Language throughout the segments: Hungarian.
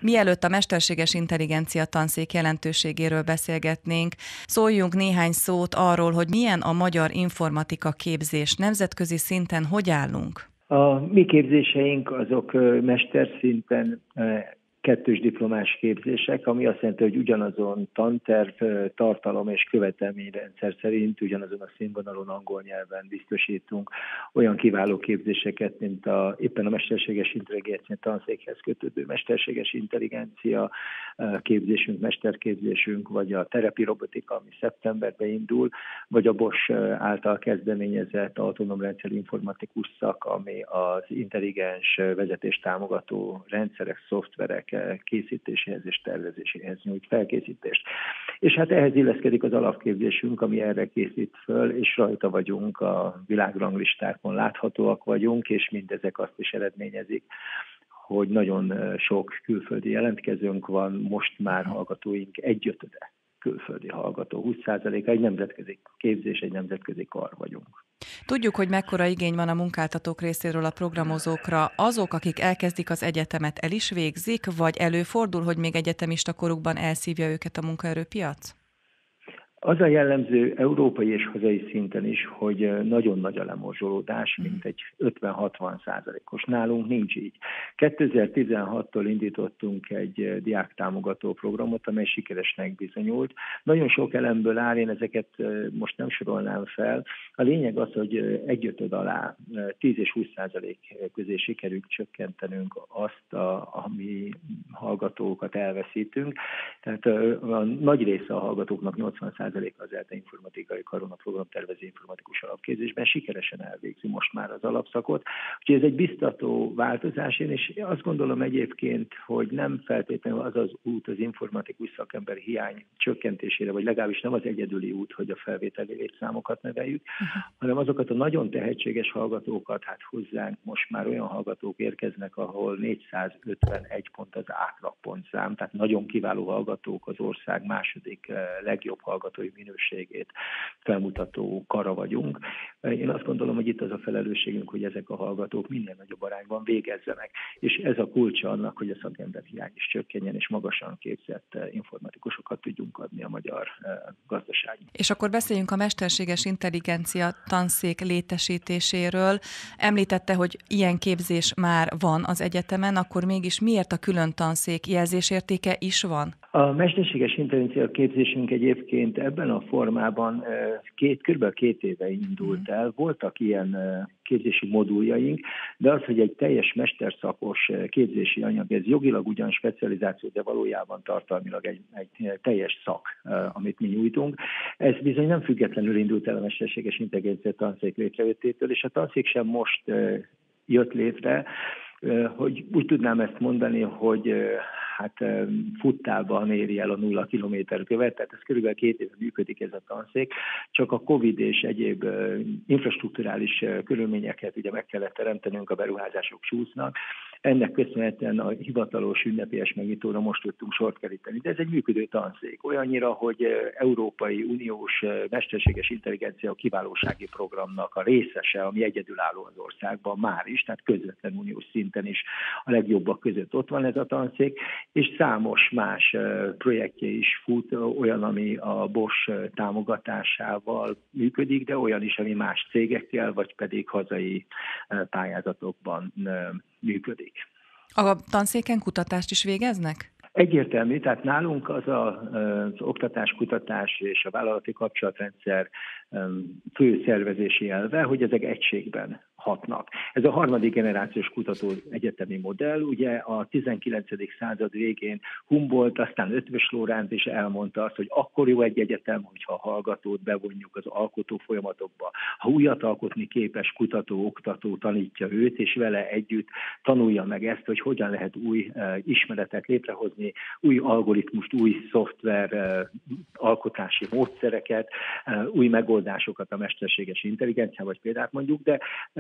Mielőtt a mesterséges intelligencia tanszék jelentőségéről beszélgetnénk, szóljunk néhány szót arról, hogy milyen a magyar informatika képzés. Nemzetközi szinten hogy állunk? A mi képzéseink azok mesterszinten kettős diplomás képzések, ami azt jelenti, hogy ugyanazon tanterv, tartalom és követelményrendszer szerint ugyanazon a színvonalon angol nyelven biztosítunk olyan kiváló képzéseket, mint éppen a mesterséges intelligencia tanszékhez kötődő mesterséges intelligencia képzésünk, mesterképzésünk, vagy a terepi robotika, ami szeptemberben indul, vagy a Bosch által kezdeményezett autonóm rendszer informatikus szak, ami az intelligens vezetés támogató rendszerek, szoftverek készítéséhez és tervezéséhez nyújt felkészítést. És hát ehhez illeszkedik az alapképzésünk, ami erre készít föl, és rajta vagyunk, a világranglistákon láthatóak vagyunk, és mindezek azt is eredményezik, hogy nagyon sok külföldi jelentkezőnk van, most már hallgatóink 1/5 külföldi hallgató, 20%-a egy nemzetközi képzés, egy nemzetközi kar vagyunk. Tudjuk, hogy mekkora igény van a munkáltatók részéről a programozókra. Azok, akik elkezdik az egyetemet, el is végzik, vagy előfordul, hogy még egyetemista korukban elszívja őket a munkaerőpiac? Az a jellemző európai és hazai szinten is, hogy nagyon nagy a lemorzsolódás, mint egy 50-60%-os. Nálunk nincs így. 2016-tól indítottunk egy diáktámogató programot, amely sikeresnek bizonyult. Nagyon sok elemből áll, én ezeket most nem sorolnám fel. A lényeg az, hogy 1/5 alá 10 és 20% közé sikerült csökkentenünk azt, ami hallgatókat elveszítünk. Tehát a nagy része a hallgatóknak, 80% az ELTE informatikai karon a programtervező informatikus alapképzésben sikeresen elvégzi most már az alapszakot. Úgyhogy ez egy biztató változás. Én is azt gondolom egyébként, hogy nem feltétlenül az az út az informatikus szakember hiány csökkentésére, vagy legalábbis nem az egyedüli út, hogy a felvételi létszámokat növeljük, hanem azokat a nagyon tehetséges hallgatókat, hát hozzánk most már olyan hallgatók érkeznek, ahol 451 pont az átlagpontszám, tehát nagyon kiváló hallgatók, az ország második legjobb hallgatói minőségét felmutató kara vagyunk. Én azt gondolom, hogy itt az a felelősségünk, hogy ezek a hallgatók minél nagyobb arányban végezzenek, és ez a kulcsa annak, hogy a szakemberhiány is csökkenjen, és magasan képzett informatikusokat tudjunk adni a magyar gazdaságnak. És akkor beszéljünk a mesterséges intelligencia tanszék létesítéséről. Említette, hogy ilyen képzés már van az egyetemen, akkor mégis miért a külön tanszék jelzésértéke is van? A mesterséges intelligencia képzésünk egyébként ebben a formában kb. 2 éve indult el. Voltak ilyen képzési moduljaink, de az, hogy egy teljes mesterszakos képzési anyag, ez jogilag ugyan specializáció, de valójában tartalmilag egy teljes szak, amit mi nyújtunk. Ez bizony nem függetlenül indult el a mesterséges intelligencia tanszék létrejöttétől, és a tanszék sem most jött létre, hogy úgy tudnám ezt mondani, hogy hát futtában éri el a 0 kilométerkövet, tehát ez körülbelül 2 éve működik ez a tanszék, csak a Covid és egyéb infrastrukturális körülményeket ugye meg kellett teremtenünk, a beruházások csúsznak. Ennek köszönhetően a hivatalos ünnepélyes megnyitóra most tudtunk sort keríteni. De ez egy működő tanszék. Olyannyira, hogy Európai Uniós mesterséges intelligencia kiválósági programnak a részese, ami egyedülálló az országban már is, tehát közvetlen uniós szinten is a legjobbak között ott van ez a tanszék, és számos más projektje is fut, olyan, ami a Bosch támogatásával működik, de olyan is, ami más cégekkel, vagy pedig hazai pályázatokban működik. A tanszéken kutatást is végeznek? Egyértelmű, tehát nálunk az oktatás, kutatás és a vállalati kapcsolatrendszer fő szervezési elve, hogy ezek egységben hatnak. Ez a 3. generációs kutató egyetemi modell, ugye a 19. század végén Humboldt, aztán Eötvös Loránd is elmondta azt, hogy akkor jó egy egyetem, hogyha a hallgatót bevonjuk az alkotó folyamatokba. Ha újat alkotni képes kutató, oktató tanítja őt, és vele együtt tanulja meg ezt, hogy hogyan lehet új ismeretet létrehozni, új algoritmust, új szoftver alkotási módszereket, új megoldásokat a mesterséges intelligenciával, vagy példát mondjuk, de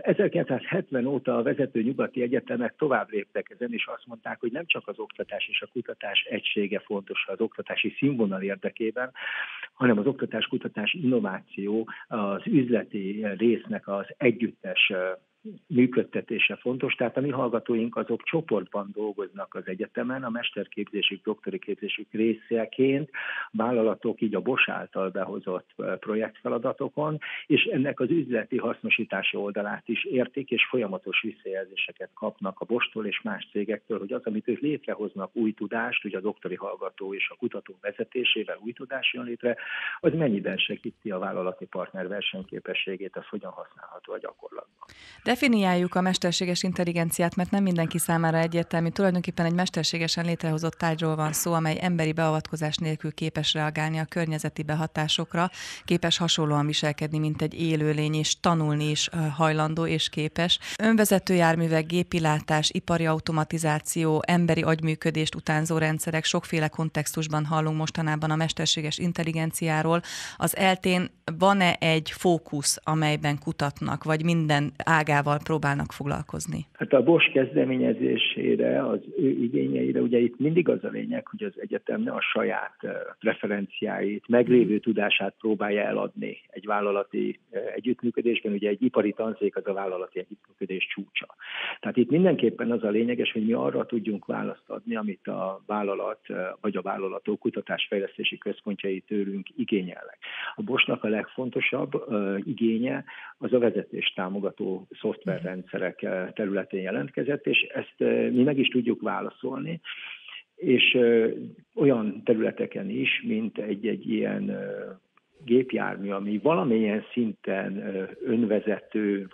1970 óta a vezető nyugati egyetemek tovább léptek ezen, és azt mondták, hogy nem csak az oktatás és a kutatás egysége fontos az oktatási színvonal érdekében, hanem az oktatás-kutatás innováció az üzleti résznek az együttes működtetése fontos, tehát a mi hallgatóink azok csoportban dolgoznak az egyetemen, a mesterképzésük, doktori képzésük részeként, vállalatok így a Bosch által behozott projektfeladatokon, és ennek az üzleti hasznosítási oldalát is értik, és folyamatos visszajelzéseket kapnak a Bosch-tól és más cégektől, hogy az, amit ők létrehoznak, új tudást, ugye a doktori hallgató és a kutató vezetésével új tudás jön létre, az mennyiben segíti a vállalati partner versenyképességét, az hogyan használható a gyakorlatban. Definiáljuk a mesterséges intelligenciát, mert nem mindenki számára egyértelmű. Tulajdonképpen egy mesterségesen létrehozott tárgyról van szó, amely emberi beavatkozás nélkül képes reagálni a környezeti behatásokra, képes hasonlóan viselkedni, mint egy élőlény, és tanulni is hajlandó és képes. Önvezető járművek, gépilátás, ipari automatizáció, emberi agyműködést utánzó rendszerek, sokféle kontextusban hallunk mostanában a mesterséges intelligenciáról. Az ELTE-n van-e egy fókusz, amelyben kutatnak, vagy minden ágával próbálnak foglalkozni? Hát a Bosch kezdeményezésére, az ő igényeire, ugye itt mindig az a lényeg, hogy az egyetem ne a saját preferenciáit, meglévő tudását próbálja eladni egy vállalati együttműködésben. Ugye egy ipari tanszék az a vállalati együttműködés csúcsa. Tehát itt mindenképpen az a lényeges, hogy mi arra tudjunk választ adni, amit a vállalat vagy a vállalatok kutatásfejlesztési központjai tőlünk igényelnek. A Boschnak a legfontosabb igénye az a vezetést támogató szoftverrendszerek területén jelentkezett, és ezt mi meg is tudjuk válaszolni, és olyan területeken is, mint egy ilyen gépjármű, ami valamilyen szinten önvezető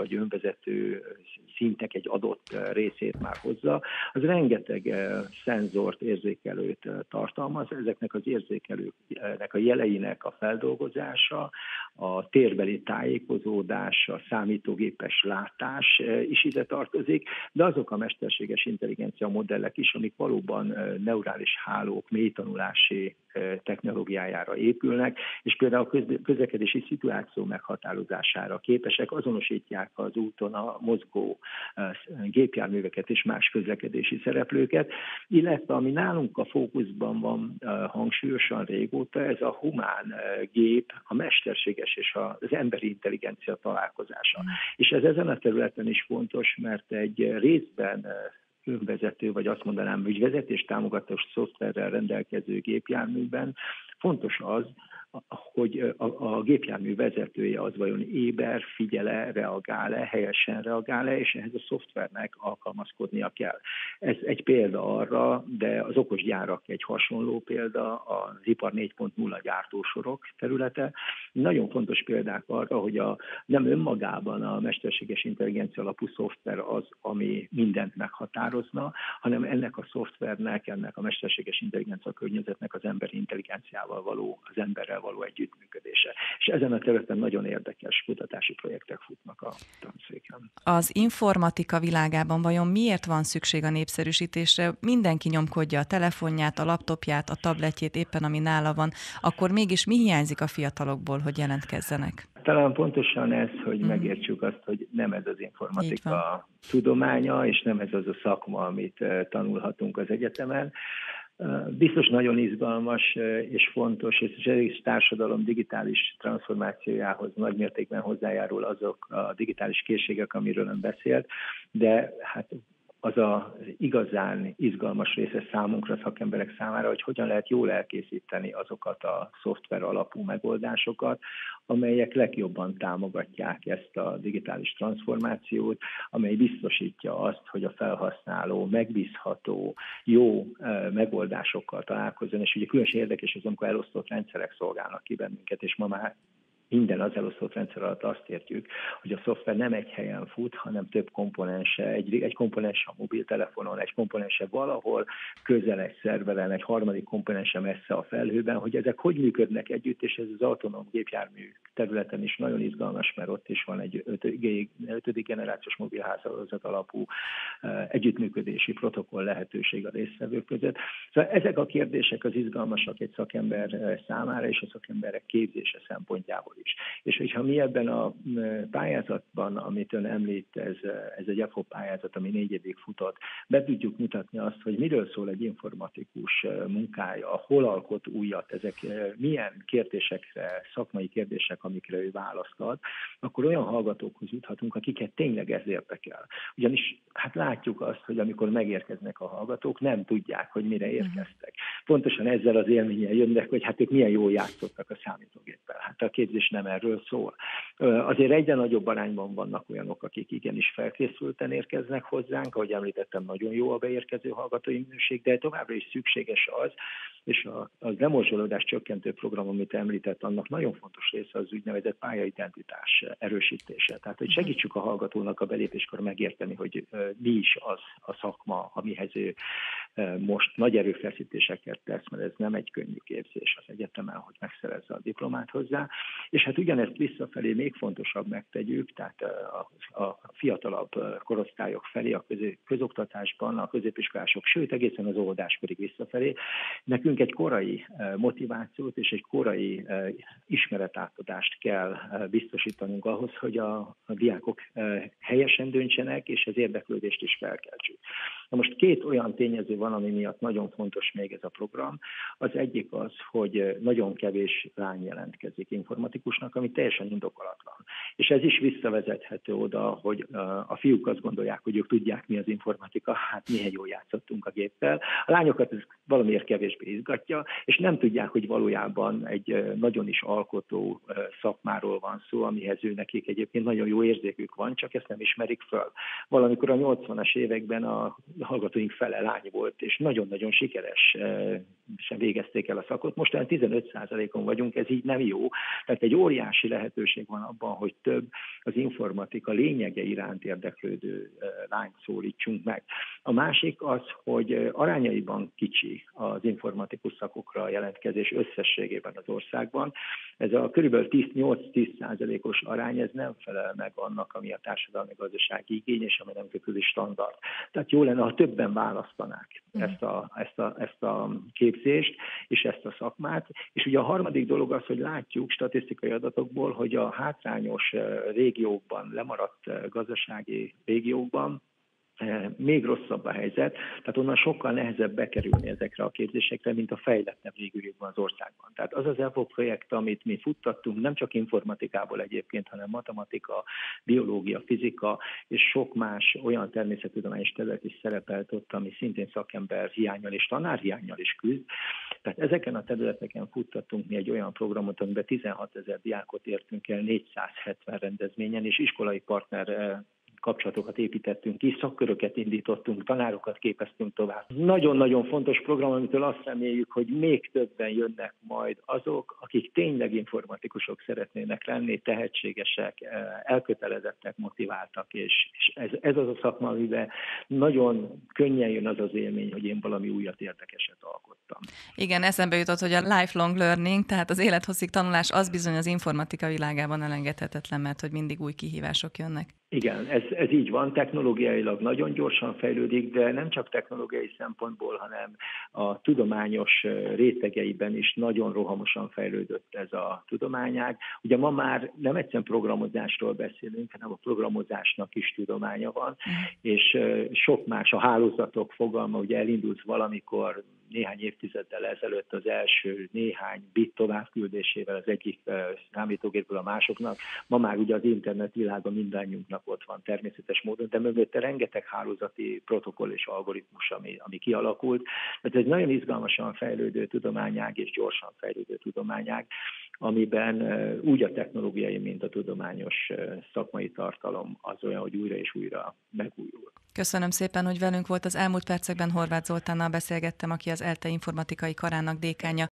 szintek egy adott részét már hozza, az rengeteg szenzort, érzékelőt tartalmaz. Ezeknek az érzékelőknek a jeleinek a feldolgozása, a térbeli tájékozódás, a számítógépes látás is ide tartozik, de azok a mesterséges intelligencia modellek is, amik valóban neurális hálók mélytanulási technológiájára épülnek, és például a közlekedési szituáció meghatározására képesek, azonosítják az úton a mozgó gépjárműveket és más közlekedési szereplőket, illetve ami nálunk a fókuszban van hangsúlyosan régóta, ez a humán gép, a mesterséges és az emberi intelligencia találkozása. És ez ezen a területen is fontos, mert egy részben önvezető, vagy azt mondanám, hogy vezetéstámogatós szoftverrel rendelkező gépjárműben fontos az, hogy a gépjármű vezetője az vajon éber, figyel-e, reagál-e, helyesen reagál-e, és ehhez a szoftvernek alkalmazkodnia kell. Ez egy példa arra, de az okos gyárak egy hasonló példa, az ipar 4.0 gyártósorok területe. Nagyon fontos példák arra, hogy nem önmagában a mesterséges intelligencia alapú szoftver az, ami mindent meghatározna, hanem ennek a szoftvernek, ennek a mesterséges intelligencia környezetnek az emberi intelligenciával való, az emberrel való együttműködése. És ezen a területen nagyon érdekes kutatási projektek futnak a tanszéken. Az informatika világában vajon miért van szükség a népszerűsítésre? Mindenki nyomkodja a telefonját, a laptopját, a tabletjét, éppen ami nála van. Akkor mégis mi hiányzik a fiatalokból, hogy jelentkezzenek? Talán pontosan ez, hogy megértsük azt, hogy nem ez az informatika tudománya, és nem ez az a szakma, amit tanulhatunk az egyetemen. Biztos nagyon izgalmas és fontos, és az egész társadalom digitális transformációjához nagymértékben hozzájárul azok a digitális készségek, amiről ön beszélt, de hát az az igazán izgalmas része számunkra, szakemberek számára, hogy hogyan lehet jól elkészíteni azokat a szoftver alapú megoldásokat, amelyek legjobban támogatják ezt a digitális transformációt, amely biztosítja azt, hogy a felhasználó megbízható, jó megoldásokkal találkozzon, és ugye különösen érdekes az, amikor elosztott rendszerek szolgálnak ki bennünket, és ma már minden az elosztott rendszer alatt azt értjük, hogy a szoftver nem egy helyen fut, hanem több komponense, egy komponense a mobiltelefonon, egy komponense valahol közel egy szerveren, egy harmadik komponense messze a felhőben, hogy ezek hogy működnek együtt, és ez az autonóm gépjármű területen is nagyon izgalmas, mert ott is van egy 5. generációs mobilhálózat alapú együttműködési protokoll lehetőség a résztvevők között. Szóval ezek a kérdések az izgalmasak egy szakember számára és a szakemberek képzése szempontjából. is. És hogyha mi ebben a pályázatban, amit ön említ, ez egy EFO pályázat, ami 4 évig futott, be tudjuk mutatni azt, hogy miről szól egy informatikus munkája, hol alkot újat, ezek milyen kérdésekre, szakmai kérdések, amikre ő választ ad, akkor olyan hallgatókhoz juthatunk, akiket tényleg ez érdekel. Ugyanis hát látjuk azt, hogy amikor megérkeznek a hallgatók, nem tudják, hogy mire érkeztek. Pontosan ezzel az élménnyel jönnek, hogy hát ők milyen jól játszottak a számítógéppel. Hát a képzés nem erről szól. Azért egyre nagyobb arányban vannak olyanok, akik igenis felkészülten érkeznek hozzánk, ahogy említettem, nagyon jó a beérkező hallgatói minőség, de továbbra is szükséges az, és a lemorzsolódás csökkentő program, amit említett, annak nagyon fontos része az úgynevezett pályaidentitás erősítése. Tehát, hogy segítsük a hallgatónak a belépéskor megérteni, hogy mi is az a szakma, amihez ő most nagy erőfeszítéseket tesz, mert ez nem egy könnyű képzés az egyetemen, hogy megszerezze a diplomát hozzá. És hát ugyanezt visszafelé még fontosabb megtegyük, tehát a fiatalabb korosztályok felé, a közoktatásban, a középiskolások, sőt egészen az óvodáskorig visszafelé. Nekünk egy korai motivációt és egy korai ismeretátadást kell biztosítanunk ahhoz, hogy a diákok helyesen döntsenek, és az érdeklődést is felkeltsük. Na most 2 olyan tényező van, ami miatt nagyon fontos még ez a program. Az egyik az, hogy nagyon kevés lány jelentkezik informatikusnak, ami teljesen indokolatlan. És ez is visszavezethető oda, hogy a fiúk azt gondolják, hogy ők tudják, mi az informatika, hát milyen jól játszottunk a géppel. A lányokat ez valamiért kevésbé izgatja, és nem tudják, hogy valójában egy nagyon is alkotó szakmáról van szó, amihez nekik egyébként nagyon jó érzékük van, csak ezt nem ismerik föl. Valamikor a 80-as években a hallgatóink fele lány volt, és nagyon-nagyon sikeresen végezték el a szakot. Most olyan 15%-on vagyunk, ez így nem jó. Tehát egy óriási lehetőség van abban, hogy több az informatika lényege iránt érdeklődő lányt szólítsunk meg. A másik az, hogy arányaiban kicsi az informatikus szakokra a jelentkezés összességében az országban. Ez a körülbelül 8-10%-os arány, ez nem felel meg annak, ami a társadalmi-gazdasági igény és a nemzetközi standard. Tehát jó lenne, ha többen választanák ezt a képzést és ezt a szakmát. És ugye a harmadik dolog az, hogy látjuk statisztikai adatokból, hogy a hátrányos régiókban, lemaradt gazdasági régiókban még rosszabb a helyzet, tehát onnan sokkal nehezebb bekerülni ezekre a képzésekre, mint a fejlettebb régiókban az országban. Tehát az az EFO projekt, amit mi futtattunk, nem csak informatikából egyébként, hanem matematika, biológia, fizika és sok más olyan természettudományos terület is szerepelt ott, ami szintén szakember hiánnyal és tanárhiánnyal is küzd. Tehát ezeken a területeken futtattunk mi egy olyan programot, amiben 16 000 diákot értünk el 470 rendezvényen, és iskolai partner kapcsolatokat építettünk ki, szakköröket indítottunk, tanárokat képeztünk tovább. Nagyon-nagyon fontos program, amitől azt reméljük, hogy még többen jönnek majd azok, akik tényleg informatikusok szeretnének lenni, tehetségesek, elkötelezettek, motiváltak, és ez az a szakma, amiben nagyon könnyen jön az az élmény, hogy én valami újat, érdekeset alkottam. Igen, eszembe jutott, hogy a lifelong learning, tehát az élethosszig tanulás, az bizony az informatika világában elengedhetetlen, mert hogy mindig új kihívások jönnek. Igen, ez így van, technológiailag nagyon gyorsan fejlődik, de nem csak technológiai szempontból, hanem a tudományos rétegeiben is nagyon rohamosan fejlődött ez a tudományág. Ugye ma már nem egyszerűen programozásról beszélünk, hanem a programozásnak is tudománya van, és sok más, a hálózatok fogalma, ugye elindult valamikor néhány évtizeddel ezelőtt az első néhány bit továbbküldésével az egyik számítógépből a másoknak. Ma már ugye az internet világa mindannyiunknak ott van természetes módon, de mögötte rengeteg hálózati protokoll és algoritmus, ami kialakult. Tehát ez nagyon izgalmasan fejlődő tudományág és gyorsan fejlődő tudományág, amiben úgy a technológiai, mint a tudományos szakmai tartalom az olyan, hogy újra és újra megújul. Köszönöm szépen, hogy velünk volt. Az elmúlt percekben Horváth Zoltánnal beszélgettem, aki az ELTE informatikai karának dékánja.